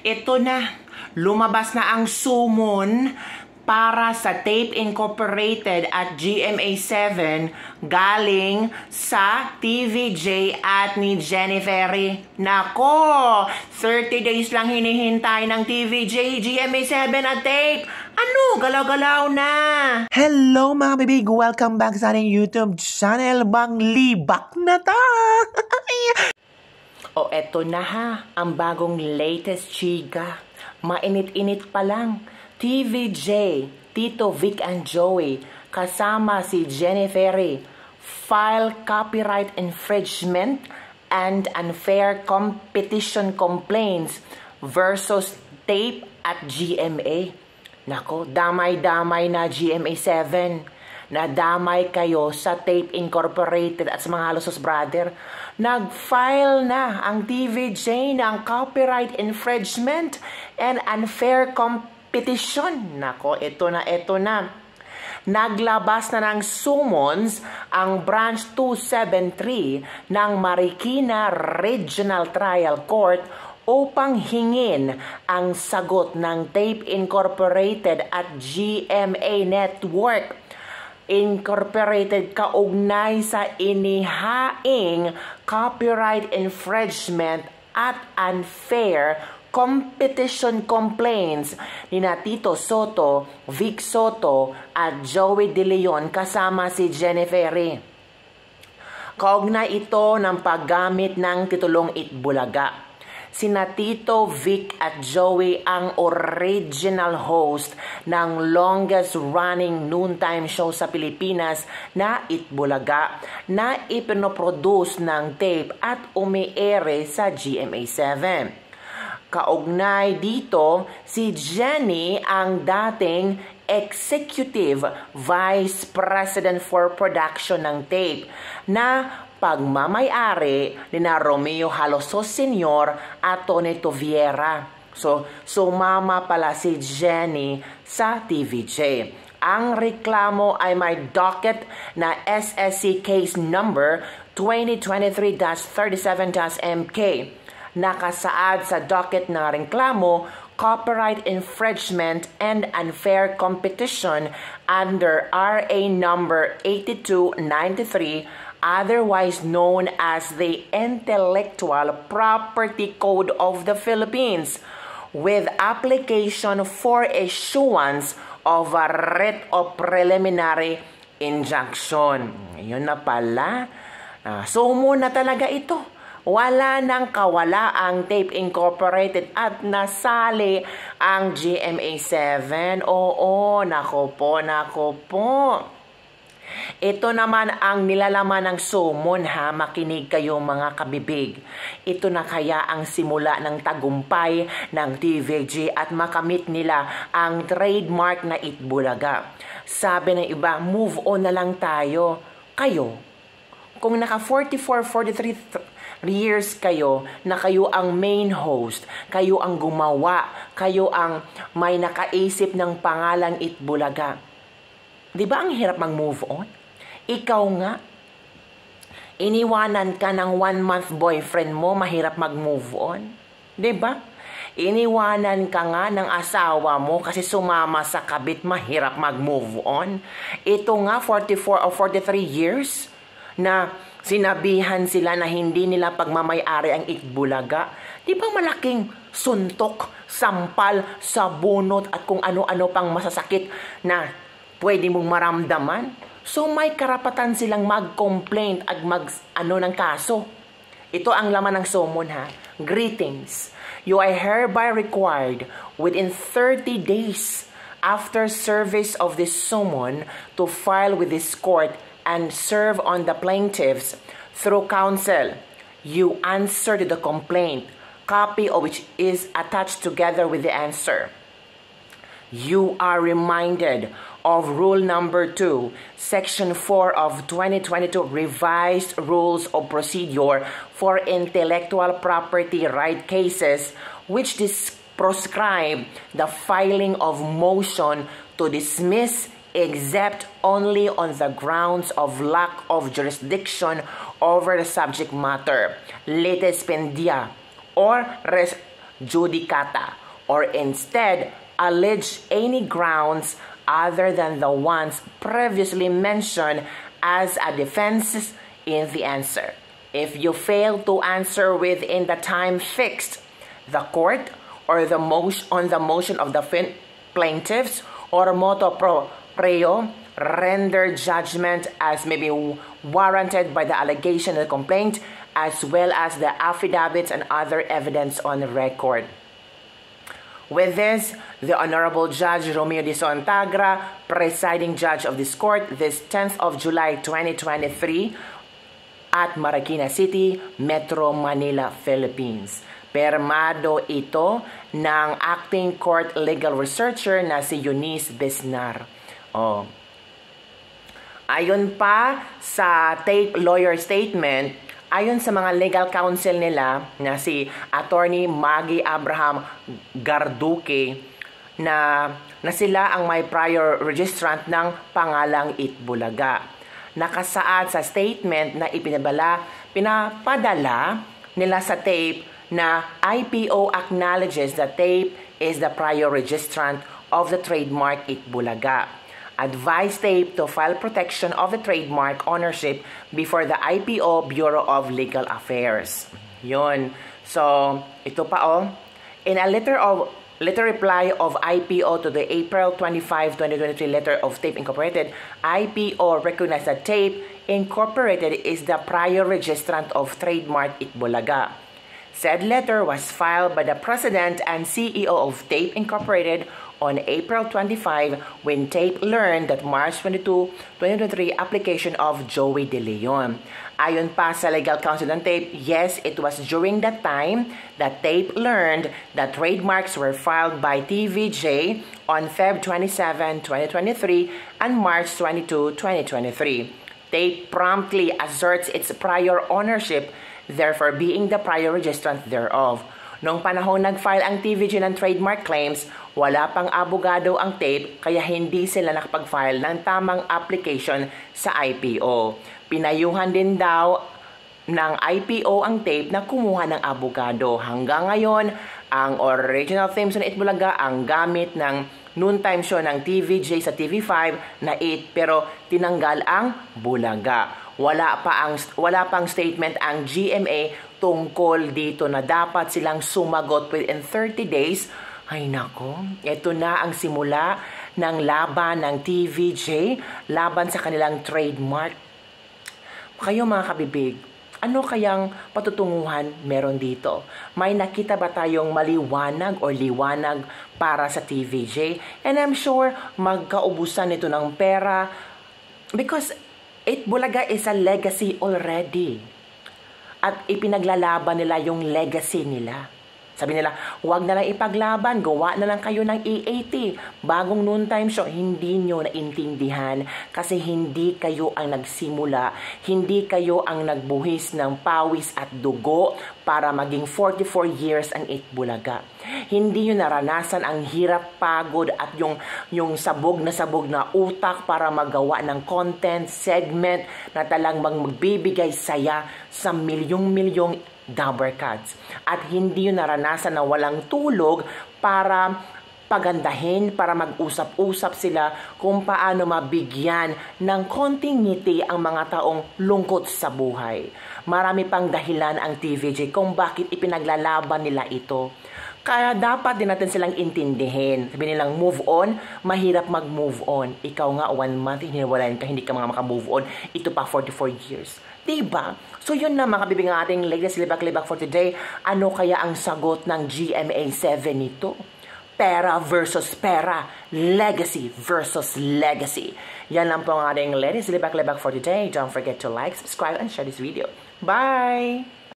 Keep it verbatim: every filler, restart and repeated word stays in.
Ito na, lumabas na ang summon para sa Tape Incorporated at G M A seven galing sa T V J at ni Jennifer. Nako, thirty days lang hinihintay ng T V J, G M A seven at Tape. Ano, galaw-galaw na. Hello mga bibig, welcome back sa ating YouTube channel. Bang libak na ta. O eto na ha, ang bagong latest chika. Mainit-init pa lang. T V J, Tito Vic and Joey, kasama si Jennifer, file copyright infringement and unfair competition complaints versus Tape at G M A. Nako, damay-damay na G M A seven. Nadamay kayo sa Tape Incorporated at sa mga Halosos Brother. Nag-file na ang T V J ng copyright infringement and unfair competition petition. Nako, ito na, ito na. Naglabas na ng summons ang Branch two seventy-three ng Marikina Regional Trial Court upang hingin ang sagot ng Tape Incorporated at G M A Network Incorporated kaugnay sa inihaing copyright infringement at unfair competition complaints ni na Tito Soto, Vic Soto at Joey De Leon kasama si Jennifer. Kaugnay ito ng paggamit ng titulong Itbulaga. Sina Tito, Vic at Joey ang original host ng longest running noontime show sa Pilipinas na Itbulaga na ipinoproduce ng Tape at umiere sa G M A seven. Kaugnay dito, si Jenny ang dating Executive Vice President for Production ng Tape na pagmamayari ni na Romeo Halosos Senior at Tony Toviera. So, sumama pala si Jenny sa T V J. Ang reklamo ay may docket na S S C case number twenty twenty-three dash thirty-seven dash M K. Nakasaad sa docket ng reklamo, copyright infringement and unfair competition under R A number eighty-two ninety-three, otherwise known as the Intellectual Property Code of the Philippines, with application for issuance of a writ of preliminary injunction. Yun na pala. Uh, sumo na talaga ito. Wala nang kawala ang Tape Incorporated at nasali ang G M A seven. Oo, nako po, nako po. Ito naman ang nilalaman ng summon ha, makinig kayo mga kabibig. Ito na kaya ang simula ng tagumpay ng T V J at makamit nila ang trademark na Itbulaga. Sabi ng iba, move on na lang tayo. Kayo, kung naka forty-four, forty-three years kayo na kayo ang main host, kayo ang gumawa, kayo ang may nakaisip ng pangalang Itbulaga. Di ba ang hirap mag-move on? Ikaw nga, iniwanan ka ng one-month boyfriend mo, mahirap mag-move on. Di ba? Iniwanan ka nga ng asawa mo kasi sumama sa kabit, mahirap mag-move on. Ito nga, forty-four or forty-three years na sinabihan sila na hindi nila pagmamayari ang Itbulaga. Di ba malaking suntok, sampal, sabunot at kung ano-ano pang masasakit na pwede mong maramdaman? So may karapatan silang mag-complain at mag-ano ng kaso. Ito ang laman ng summon ha. Greetings. You are hereby required within thirty days after service of this summon to file with this court and serve on the plaintiffs through counsel. You answer to the complaint, copy of which is attached together with the answer. You are reminded of Rule Number two, Section four of twenty twenty-two Revised Rules of Procedure for Intellectual Property Right Cases, which prescribe the filing of motion to dismiss except only on the grounds of lack of jurisdiction over the subject matter, litis pendia, or res judicata, or instead allege any grounds other than the ones previously mentioned as a defense in the answer. If you fail to answer within the time fixed, the court or the motion on the motion of the plaintiffs or motu proprio render judgment as may be warranted by the allegation of the complaint, as well as the affidavits and other evidence on record. With this, the Honorable Judge Romeo D. Sontagra, presiding judge of this court, this tenth of July twenty twenty-three at Marikina City, Metro Manila, Philippines. Permado ito ng acting court legal researcher na si Eunice Besnar. Oh. Ayon pa sa tape lawyer statement, ayon sa mga legal counsel nila na si Attorney Maggie Abraham Garduque na, na sila ang may prior registrant ng pangalang Itbulaga. Nakasaad sa statement na ipinabala, pinapadala nila sa tape na I P O acknowledges that tape is the prior registrant of the trademark Itbulaga. Advise tape to file protection of the trademark ownership before the I P O Bureau of Legal Affairs. Yun. So, ito pa oh. In a letter of letter reply of I P O to the April twenty-fifth, twenty twenty-three letter of Tape Incorporated, I P O recognized that Tape Incorporated is the prior registrant of trademark Itbulaga. Said letter was filed by the President and C E O of Tape Incorporated on April twenty-fifth when Tape learned that March twenty-second, twenty twenty-three application of Joey De Leon. Ayon pa sa legal counsel ng Tape, yes, it was during that time that Tape learned that trademarks were filed by T V J on February twenty-seventh, twenty twenty-three and March twenty-second, twenty twenty-three. Tape promptly asserts its prior ownership, therefore being the prior registrant thereof. Noong panahon nag-file ang T V J ng trademark claims, wala pang abogado ang Tape kaya hindi sila nakapag-file ng tamang application sa I P O. Pinayuhan din daw ng I P O ang Tape na kumuha ng abogado. Hanggang ngayon, ang original theme song ng Itbulaga ang gamit ng noontime show ng T V J sa T V five na eight pero tinanggal ang Bulaga. Wala pa ang wala pang statement ang G M A tungkol dito na dapat silang sumagot within thirty days. Ay nako, ito na ang simula ng laban ng T V J laban sa kanilang trademark. Kayo mga kabibig, ano kayang patutunguhan meron dito? May nakita ba tayong maliwanag o liwanag para sa T V J? And I'm sure magkaubusan nito ng pera because Itbulaga is a legacy already. At ipinaglalaban nila yung legacy nila. Sabi nila, huwag na lang ipaglaban, gawa na lang kayo ng E A T. Bagong noontime show, hindi nyo naintindihan kasi hindi kayo ang nagsimula, hindi kayo ang nagbuhis ng pawis at dugo para maging forty-four years ang Itbulaga. Hindi nyo naranasan ang hirap, pagod at yung, yung sabog na sabog na utak para magawa ng content, segment na talang magbibigay saya sa milyong-milyong Dabber Cats. At hindi yun naranasan na walang tulog para pagandahin, para mag-usap-usap sila kung paano mabigyan ng konting ngiti ang mga taong lungkot sa buhay. Marami pang dahilan ang T V J kung bakit ipinaglalaban nila ito. Kaya dapat din natin silang intindihin. Sabi nilang move on, mahirap mag-move on. Ikaw nga, one month, hiniwalayan ka, hindi ka mga maka-move on. Ito pa, forty-four years. Diba? So yun na mga kabibig ng ating latest libak-libak for today. Ano kaya ang sagot ng G M A seven nito? Pera versus pera. Legacy versus legacy. Yan lang po ang ating latest libak-libak for today. Don't forget to like, subscribe, and share this video. Bye!